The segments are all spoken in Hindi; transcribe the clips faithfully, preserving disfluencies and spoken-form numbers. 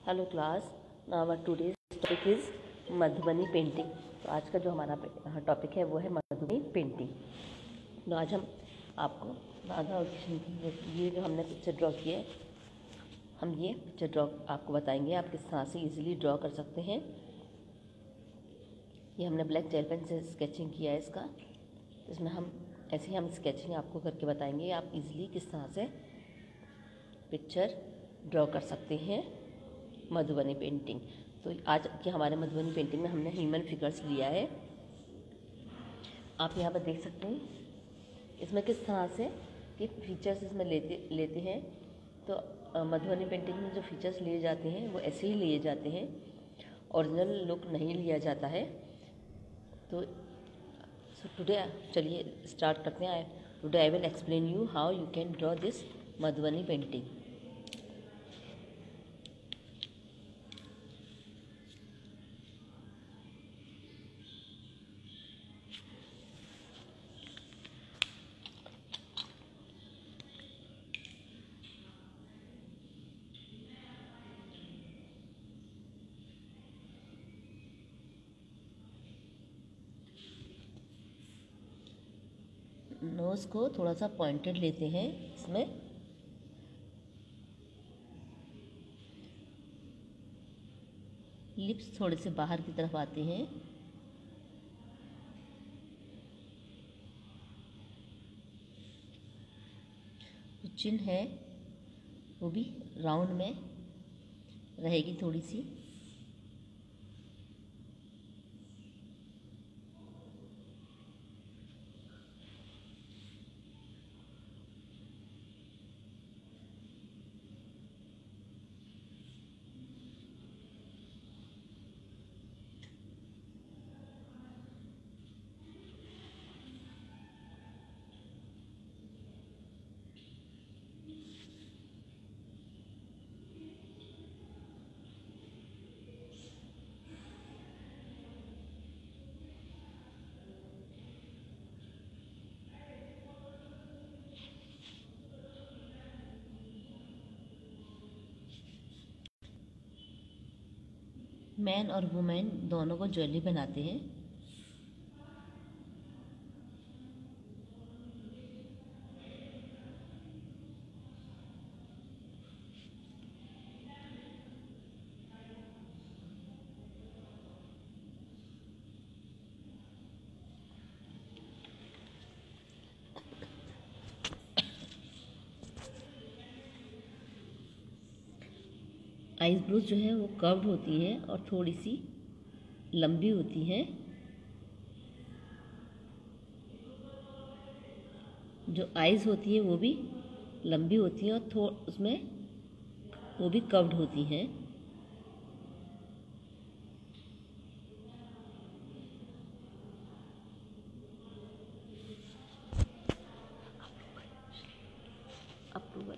Hello class, our today's topic is Madhubani painting. तो आज का जो हमारा टॉपिक है वो है मधुबनी पेंटिंग। तो आज हम आपको राधा और कृष्ण की ये जो हमने पिक्चर ड्रॉ की है, हम ये पिक्चर ड्रॉ आपको बताएंगे आप किस तरह से इजीली ड्रॉ कर सकते हैं। ये हमने ब्लैक जेल पेन से स्केचिंग किया है इसका। इसमें हम ऐसे ही हम स्केचिंग आपको करके बताएंगे आप इजीली किस तरह से पिक्चर ड्रॉ कर सकते हैं मधुबनी पेंटिंग। तो आज की हमारे मधुबनी पेंटिंग में हमने ह्यूमन फिगर्स लिया है। आप यहाँ पर देख सकते हैं इसमें किस तरह से कि फीचर्स इसमें लेते लेते हैं। तो मधुबनी पेंटिंग में जो फीचर्स लिए जाते हैं वो ऐसे ही लिए जाते हैं, ओरिजिनल लुक नहीं लिया जाता है। तो टुडे चलिए स्टार्ट करते हैं। Today I will explain you how you can draw this Madhubani painting. Nose को थोड़ा सा पॉइंटेड लेते हैं, इसमें लिप्स थोड़े से बाहर की तरफ आते हैं। जो चिन है वो भी राउंड में रहेगी थोड़ी सी। मैन और वुमेन दोनों को ज्वेलरी बनाते हैं। आइज ब्रूज जो है वो कर्व्ड होती है और थोड़ी सी लंबी होती है। जो आइज होती है वो भी लंबी होती है और थोड़ा उसमें वो भी कर्व्ड होती हैं। अप्रूवल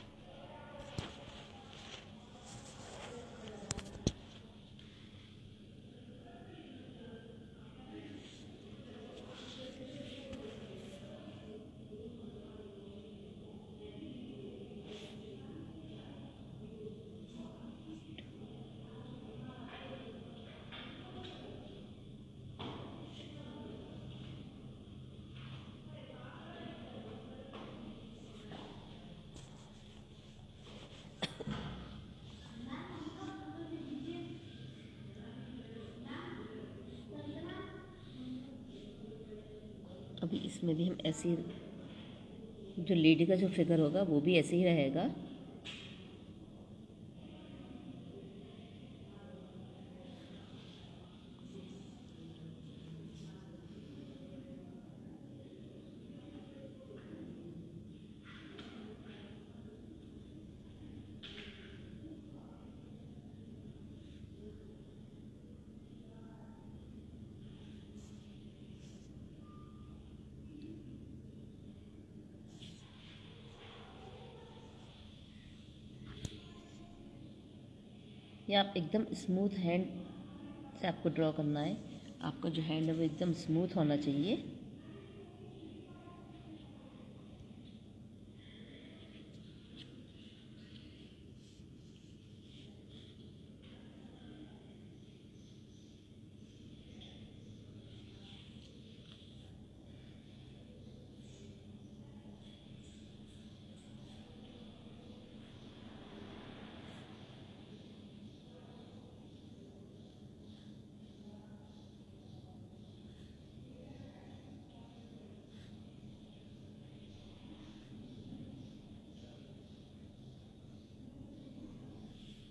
अभी इसमें भी हम ऐसे, जो लेडी का जो फिगर होगा वो भी ऐसे ही रहेगा। ये आप एकदम स्मूथ हैंड से आपको ड्रॉ करना है। आपका जो हैंड है वो एकदम स्मूथ होना चाहिए।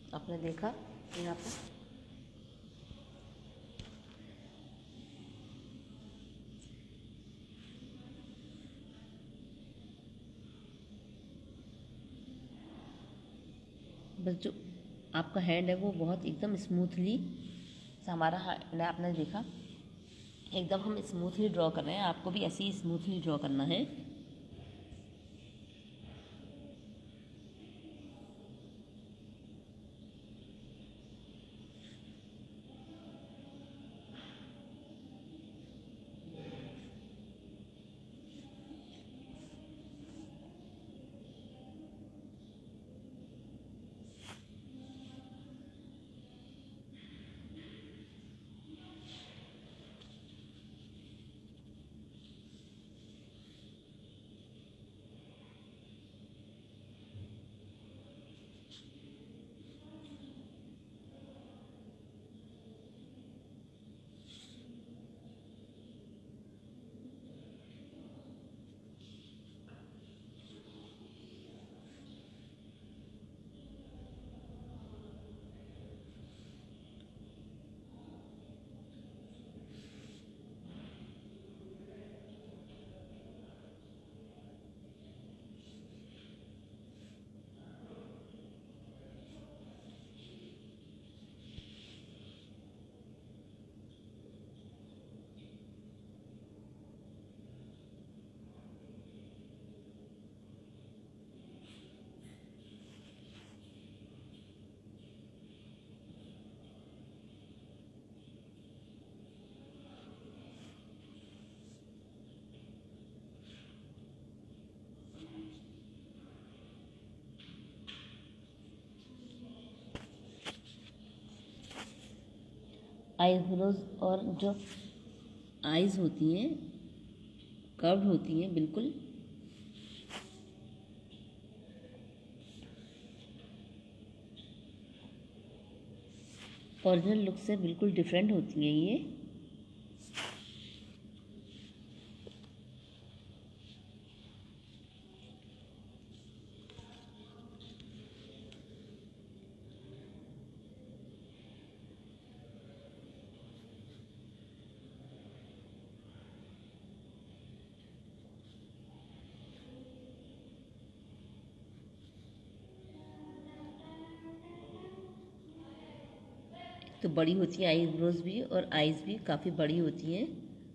आपने देखा यहाँ पर बस जो आपका हैंड है वो बहुत एकदम स्मूथली, हमारा हैंड आपने देखा एकदम हम स्मूथली ड्रॉ कर रहे हैं, आपको भी ऐसे ही स्मूथली ड्रॉ करना है। आईब्रोज और जो आईज होती हैं कर्व होती हैं, बिल्कुल ओरिजिनल लुक से बिल्कुल डिफरेंट होती हैं ये। तो बड़ी होती हैं आईब्रोज भी और आईज भी काफ़ी बड़ी होती हैं।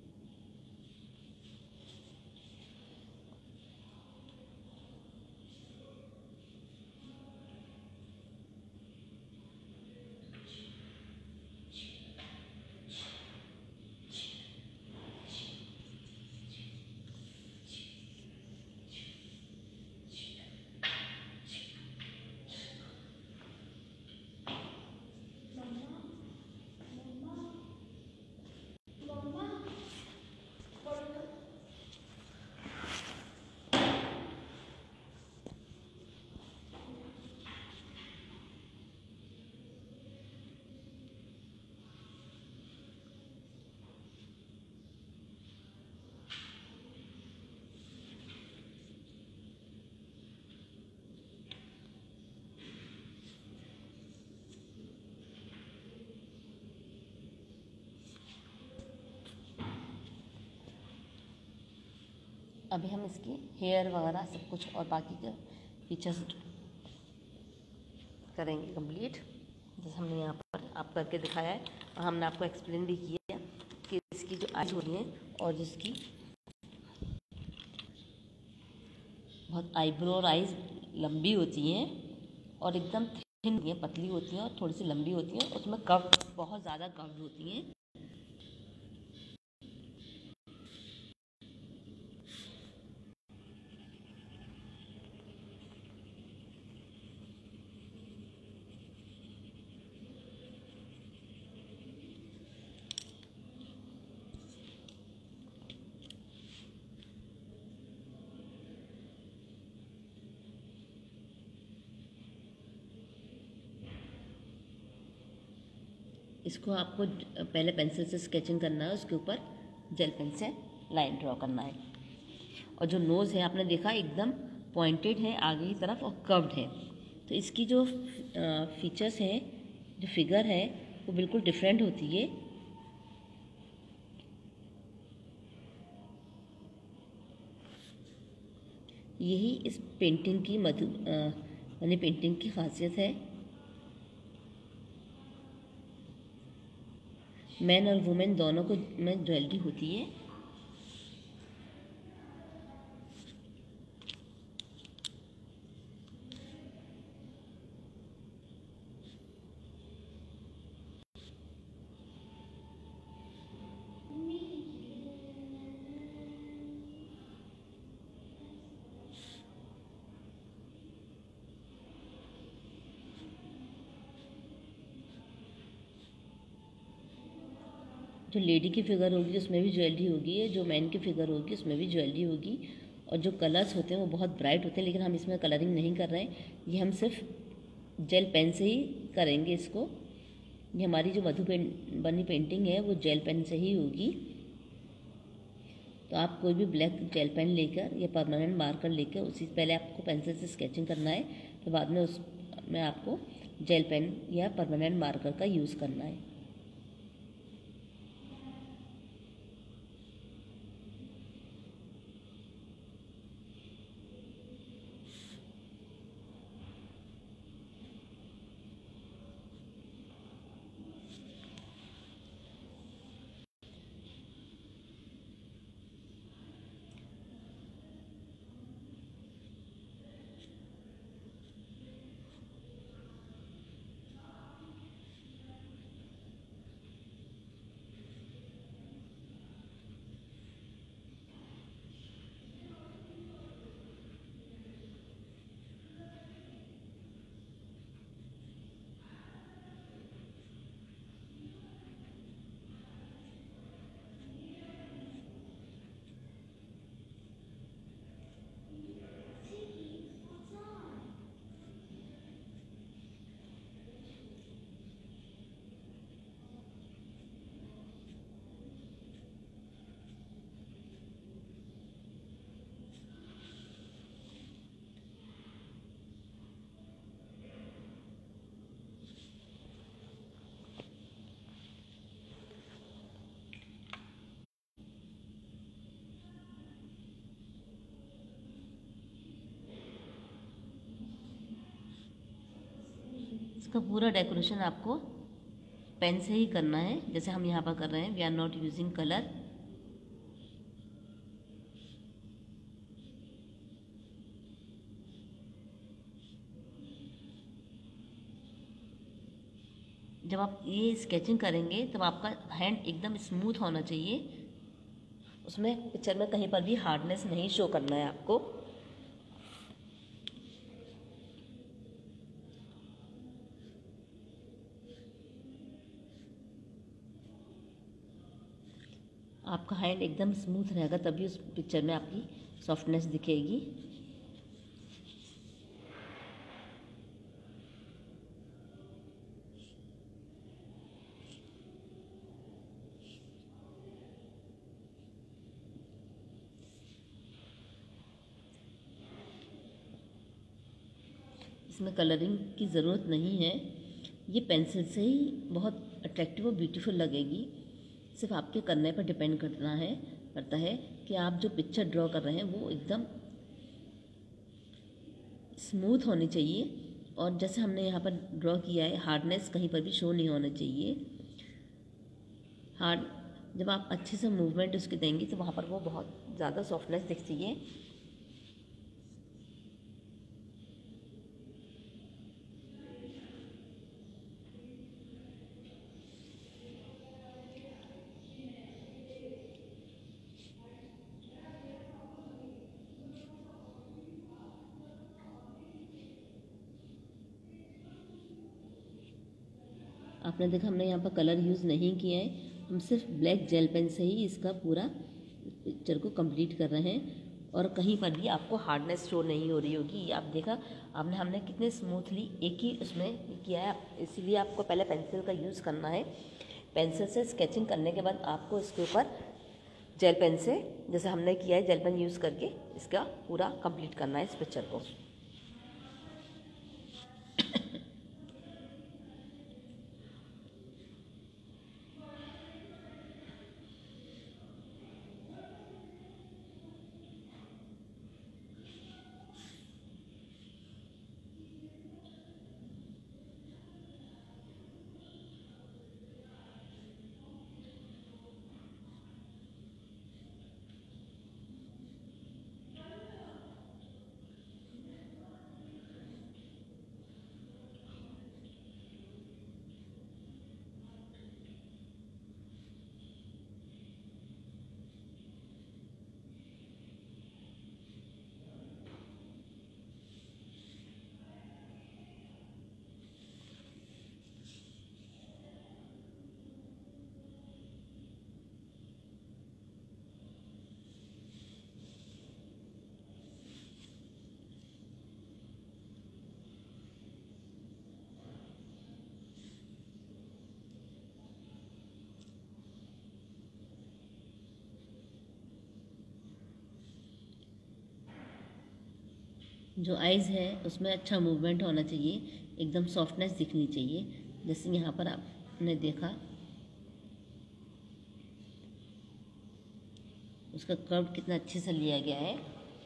अभी हम इसकी हेयर वगैरह सब कुछ और बाकी के फीचर्स करेंगे कंप्लीट, जैसे हमने यहाँ पर आप करके दिखाया है और हमने आपको एक्सप्लेन भी किया कि इसकी जो आईज होती हैं और जिसकी बहुत आईब्रो और आईज लंबी होती हैं और एकदम थिन होती हैं, पतली होती हैं और थोड़ी सी लंबी होती हैं, उसमें कर्व बहुत ज़्यादा कर्व होती हैं। इसको आपको पहले पेंसिल से स्केचिंग करना है, उसके ऊपर जेल पेन से लाइन ड्रॉ करना है। और जो नोज़ है आपने देखा एकदम पॉइंटेड है आगे की तरफ और कर्व्ड है, तो इसकी जो फीचर्स हैं, जो फिगर है वो बिल्कुल डिफरेंट होती है। यही इस पेंटिंग की मधु यानी पेंटिंग की खासियत है। मैन और वुमेन दोनों को में ज्वेलरी होती है। जो लेडी की फिगर होगी उसमें भी ज्वेलरी होगी, जो मैन की फिगर होगी उसमें भी ज्वेलरी होगी। और जो कलर्स होते हैं वो बहुत ब्राइट होते हैं, लेकिन हम इसमें कलरिंग नहीं कर रहे हैं, ये हम सिर्फ जेल पेन से ही करेंगे इसको। ये हमारी जो मधुबनी पेंटिंग है वो जेल पेन से ही होगी। तो आप कोई भी ब्लैक जेल पेन लेकर या परमानेंट मार्कर लेकर उसी पहले आपको पेंसिल से स्केचिंग करना है, तो बाद में उसमें आपको जेल पेन या परमानेंट मार्कर का यूज़ करना है। इसका पूरा डेकोरेशन आपको पेन से ही करना है, जैसे हम यहाँ पर कर रहे हैं। We are not using colour. जब आप ये स्केचिंग करेंगे तब आपका हैंड एकदम स्मूथ होना चाहिए, उसमें पिक्चर में कहीं पर भी हार्डनेस नहीं शो करना है आपको। आपका हैंड एकदम स्मूथ रहेगा तभी उस पिक्चर में आपकी सॉफ्टनेस दिखेगी। इसमें कलरिंग की ज़रूरत नहीं है, ये पेंसिल से ही बहुत अट्रैक्टिव और ब्यूटीफुल लगेगी। सिर्फ आपके करने पर डिपेंड करना है करता है कि आप जो पिक्चर ड्रॉ कर रहे हैं वो एकदम स्मूथ होनी चाहिए, और जैसे हमने यहाँ पर ड्रॉ किया है हार्डनेस कहीं पर भी शो नहीं होना चाहिए। हार्ड जब आप अच्छे से मूवमेंट उसके देंगे तो वहाँ पर वो बहुत ज़्यादा सॉफ्टनेस दिखती है। आपने देखा हमने यहाँ पर कलर यूज़ नहीं किया है, हम सिर्फ ब्लैक जेल पेन से ही इसका पूरा पिक्चर को कंप्लीट कर रहे हैं, और कहीं पर भी आपको हार्डनेस शो नहीं हो रही होगी। आप देखा आपने हमने कितने स्मूथली एक ही उसमें किया है, इसीलिए आपको पहले पेंसिल का यूज़ करना है। पेंसिल से स्केचिंग करने के बाद आपको इसके ऊपर जेल पेन से, जैसे हमने किया है, जेल पेन यूज़ करके इसका पूरा कंप्लीट करना है इस पिक्चर को। जो आइज़ है उसमें अच्छा मूवमेंट होना चाहिए, एकदम सॉफ्टनेस दिखनी चाहिए। जैसे यहाँ पर आपने देखा उसका कर्व कितना अच्छे से लिया गया है।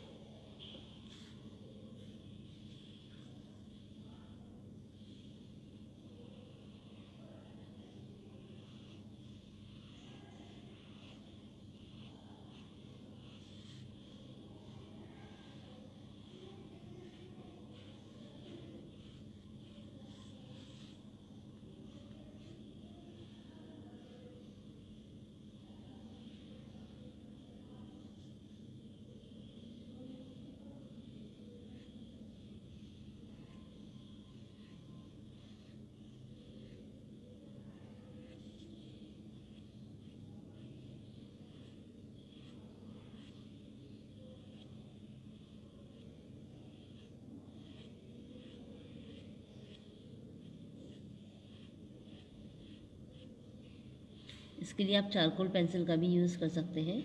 इसके लिए आप चारकोल पेंसिल का भी यूज़ कर सकते हैं।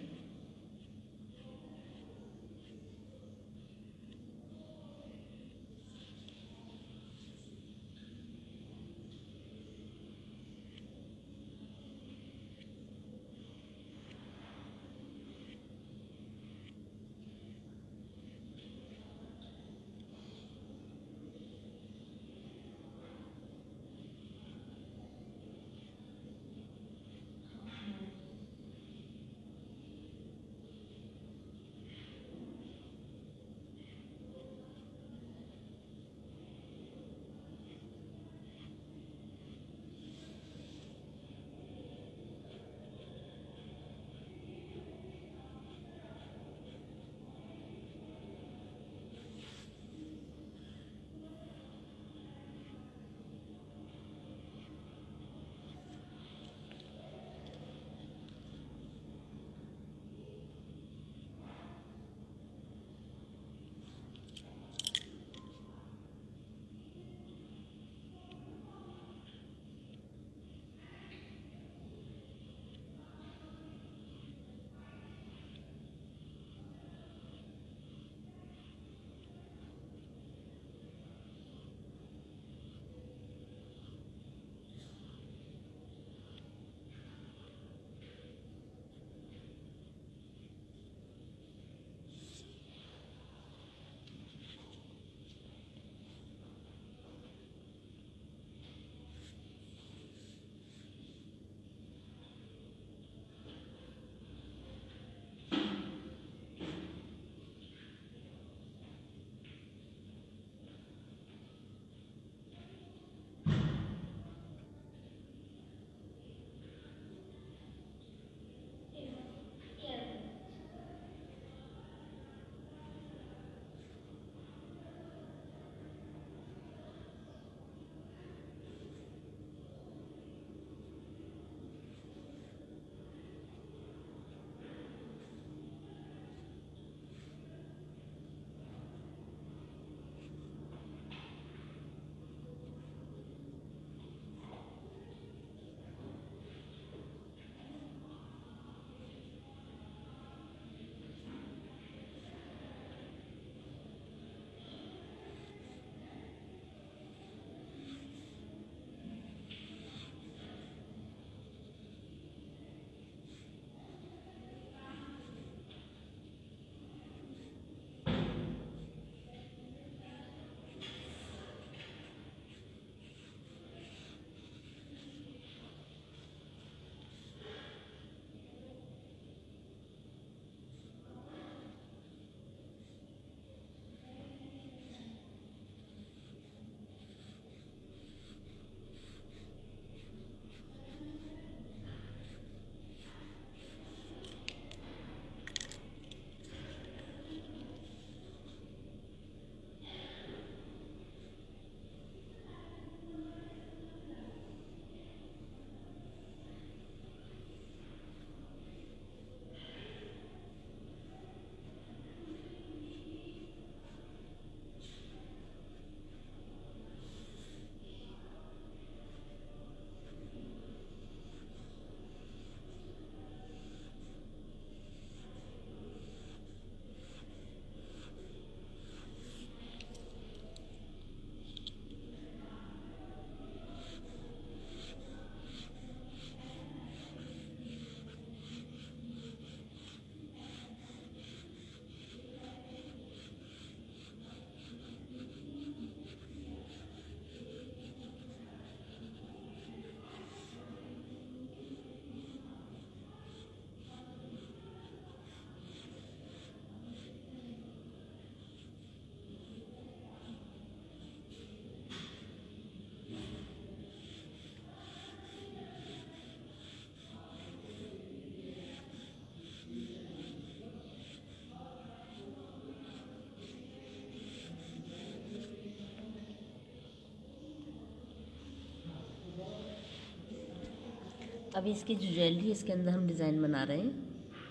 अभी इसकी जो ज्वेलरी है इसके अंदर हम डिज़ाइन बना रहे हैं।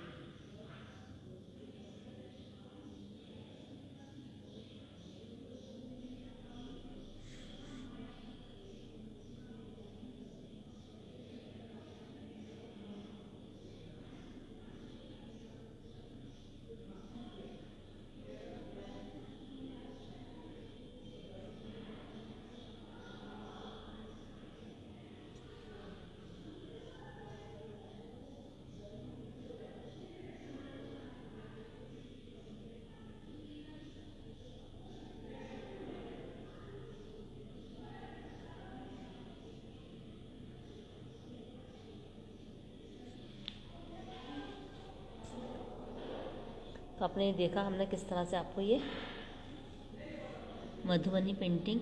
तो आपने देखा हमने किस तरह से आपको ये मधुबनी पेंटिंग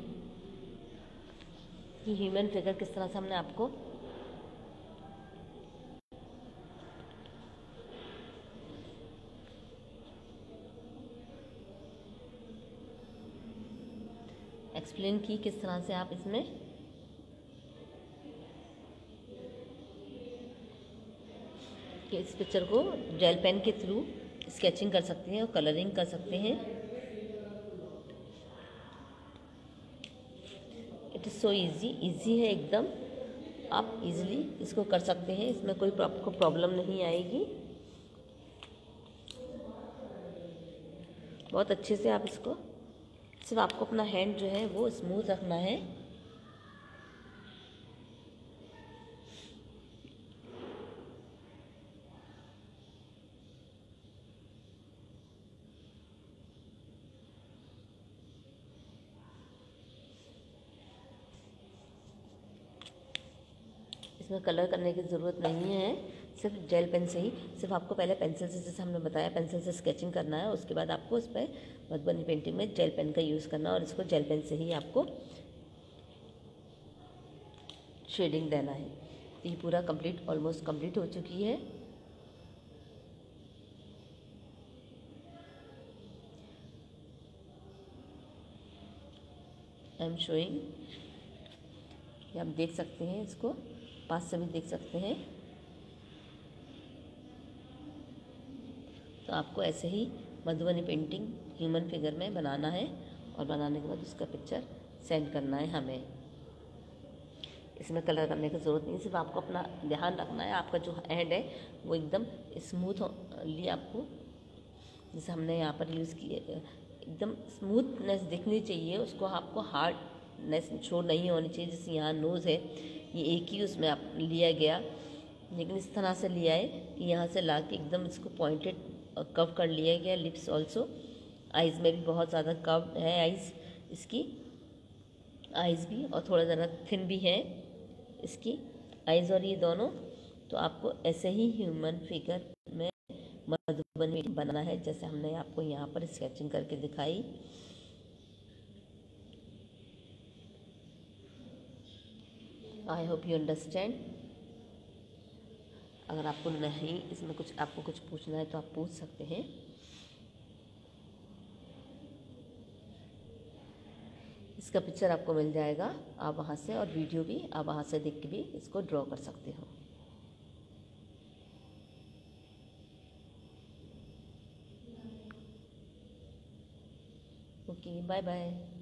की ह्यूमन फिगर किस तरह से हमने आपको एक्सप्लेन की, किस तरह से आप इसमें कि इस पिक्चर को जेल पेन के थ्रू स्केचिंग कर सकते हैं और कलरिंग कर सकते हैं। It is so easy, easy है एकदम, आप इजीली इसको कर सकते हैं, इसमें कोई आपको प्रॉब्लम नहीं आएगी। बहुत अच्छे से आप इसको, सिर्फ आपको अपना हैंड जो है वो स्मूथ रखना है। इसमें कलर करने की ज़रूरत नहीं है, सिर्फ जेल पेन से ही, सिर्फ आपको पहले पेंसिल से, जैसे हमने बताया पेंसिल से स्केचिंग करना है, उसके बाद आपको उस पर मधुबनी पेंटिंग में जेल पेन का यूज़ करना है और इसको जेल पेन से ही आपको शेडिंग देना है। तो ये पूरा कंप्लीट, ऑलमोस्ट कंप्लीट हो चुकी है। आई एम शोइंग, ये आप देख सकते हैं, इसको पास से भी देख सकते हैं। तो आपको ऐसे ही मधुबनी पेंटिंग ह्यूमन फिगर में बनाना है और बनाने के बाद उसका पिक्चर सेंड करना है हमें। इसमें कलर करने की ज़रूरत नहीं, सिर्फ आपको अपना ध्यान रखना है, आपका जो हैंड है वो एकदम स्मूथ लिए आपको, जैसे हमने यहाँ पर यूज़ किए, एकदम स्मूथनेस दिखनी चाहिए उसको, आपको हार्डनेस शो नहीं होनी चाहिए। जैसे यहाँ नोज़ है, ये एक ही उसमें आप लिया गया, लेकिन इस तरह से लिया है कि यहाँ से ला के एकदम इसको पॉइंटेड कव कर लिया गया। लिप्स ऑल्सो, आइज़ में भी बहुत ज़्यादा कव है आइज़ इसकी, आइज़ भी, और थोड़ा ज़्यादा थिन भी है इसकी आइज़ और ये दोनों। तो आपको ऐसे ही ह्यूमन फिगर में मधुबनी बनाना है, जैसे हमने आपको यहाँ पर स्केचिंग करके दिखाई। I hope you understand. अगर आपको नहीं, इसमें कुछ आपको कुछ पूछना है तो आप पूछ सकते हैं। इसका पिक्चर आपको मिल जाएगा, आप वहाँ से, और वीडियो भी आप वहाँ से देख के भी इसको ड्रॉ कर सकते हो। Okay, bye bye.